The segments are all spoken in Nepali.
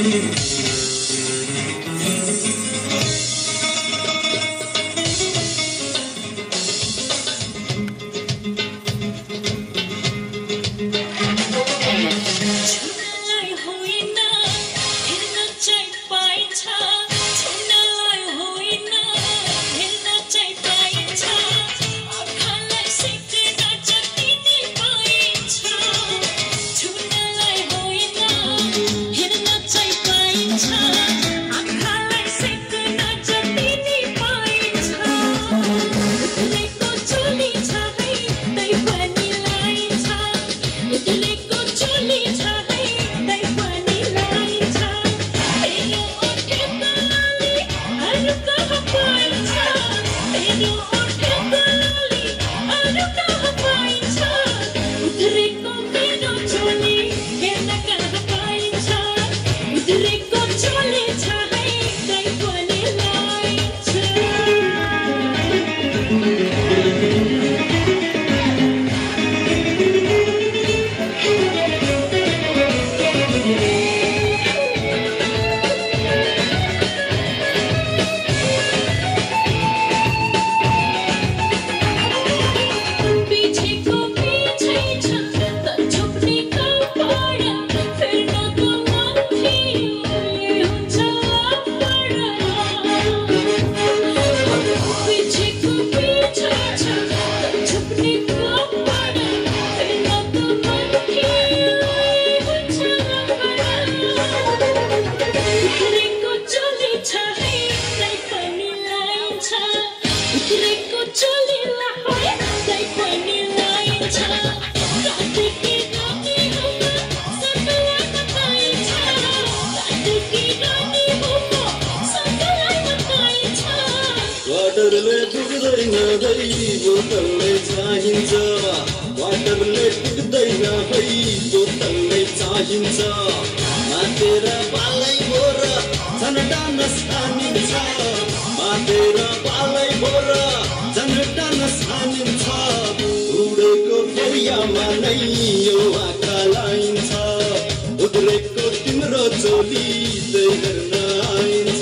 वाटरले पुग्दैन है बोतलले चाहिन्छ वाटरले पुग्दैन है बोतलले चाहिन्छ मातेर पालै भोर झन्डान सानिन्छ मातेर पालै भोर झन्डान सानिन्छ उडेको फेरियामा नै यो आँखा लाइन्छ उद्रेको तिम्रो चोली त्यही हेर्न आइन्छ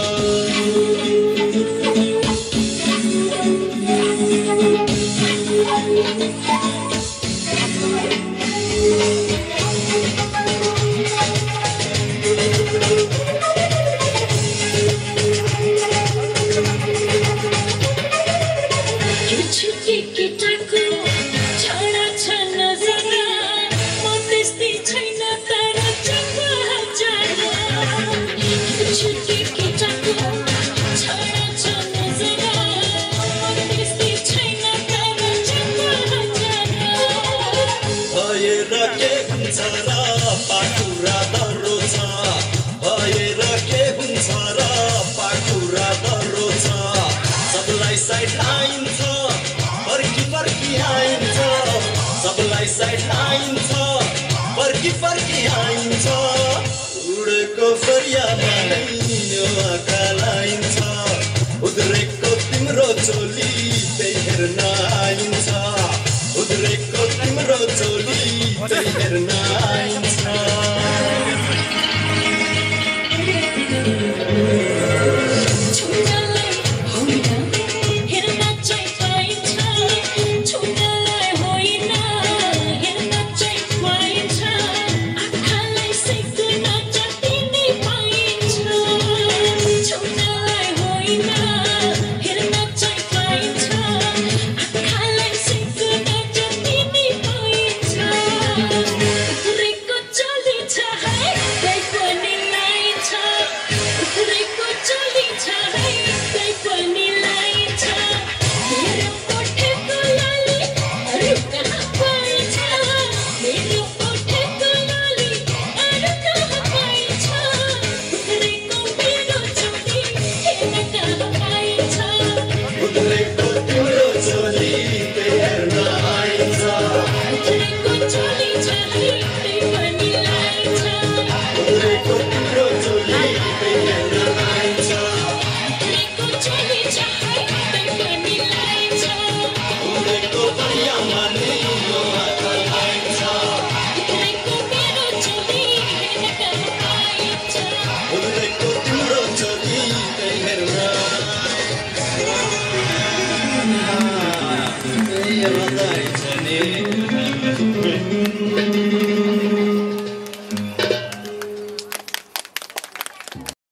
फर्की आइन्छ उडेको फरियामा नै यो आँखा लाइन्छ उद्रेको तिम्रो चोली त्यही हेर्न आइन्छ उद्रेको तिम्रो चोली त्यही हेर्न आइन्छ Say Rada